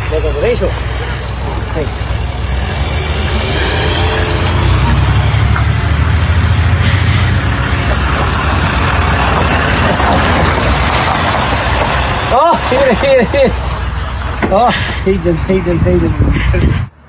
Lekker de race op. Hey. Oh, hier. Oh, heden.